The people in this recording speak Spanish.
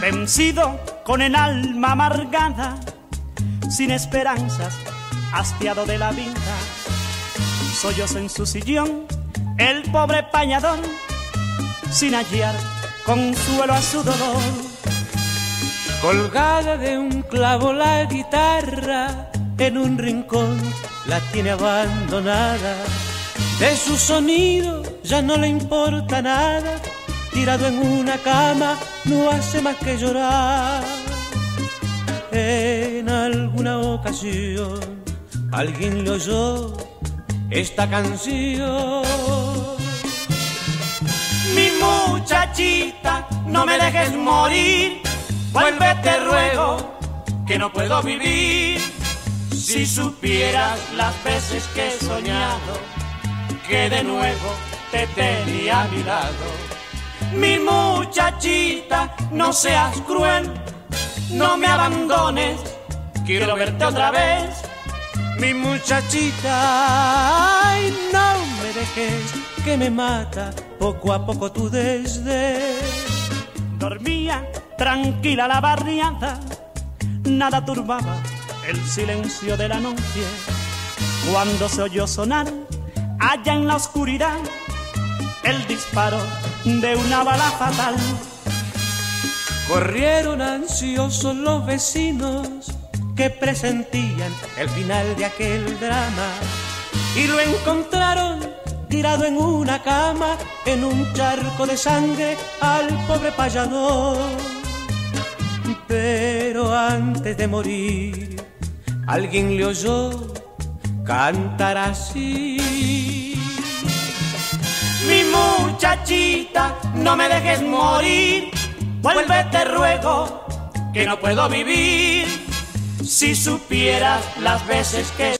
Vencido con el alma amargada, sin esperanzas, hastiado de la vida, solloza en su sillón el pobre pañador, sin hallar consuelo a su dolor. Colgada de un clavo la guitarra, en un rincón la tiene abandonada. De su sonido ya no le importa nada, tirado en una cama no hace más que llorar. En alguna ocasión alguien le oyó esta canción. Mi muchachita, no me dejes morir, vuelve te ruego, que no puedo vivir. Si supieras las veces que he soñado, que de nuevo te tenía a mi lado. Mi muchachita, no seas cruel, no me abandones, quiero verte otra vez. Mi muchachita, ay, no me dejes, que me mata poco a poco tu desdén. Dormía tranquila la barriada, nada turbaba el silencio de la noche, cuando se oyó sonar allá en la oscuridad el disparo de una bala fatal. Corrieron ansiosos los vecinos que presentían el final de aquel drama y lo encontraron tirado en una cama, en un charco de sangre al pobre payador. Pero antes de morir alguien le oyó cantar así. Mi muchachita, no me dejes morir, vuelve te ruego, que no puedo vivir. Si supieras las veces que